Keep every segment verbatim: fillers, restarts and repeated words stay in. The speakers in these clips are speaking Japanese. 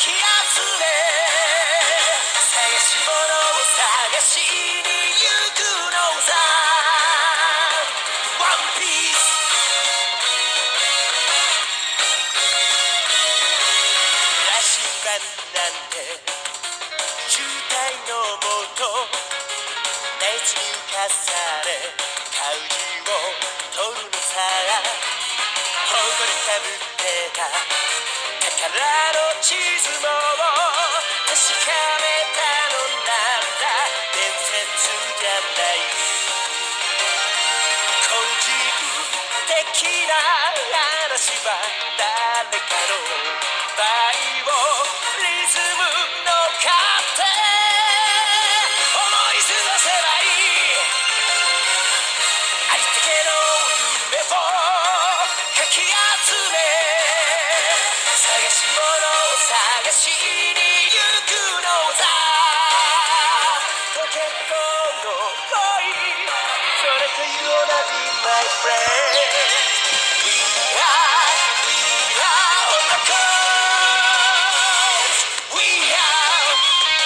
き集め探し物を探しに行くのさ。ワンピース羅針盤なんて渋滞のもと熱に浮かされ怪獣を取るのさ。誇りかぶってた宝の地図も確かめたのなんだ。伝説じゃない個人的な話は誰かのバイオリズムの勝手思い過ごせばいいありったけの夢をかき集め探し物を探しに行くのさ。ポケットの恋それと同じ My friend We are, we are on the coast We are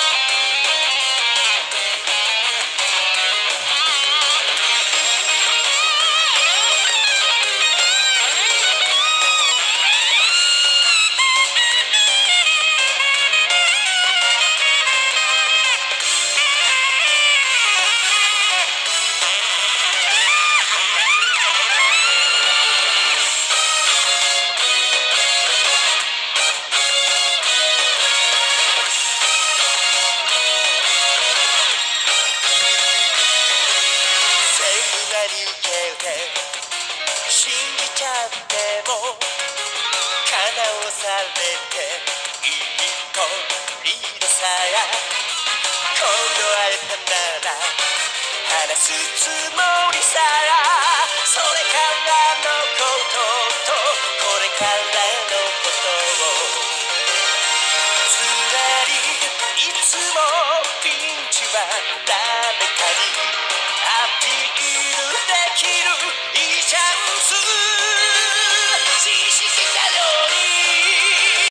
信じちゃっても叶わされていいとリードさ今度会えたなら話すつもりさ。それからのこととこれからのことをつまりいつもピンチは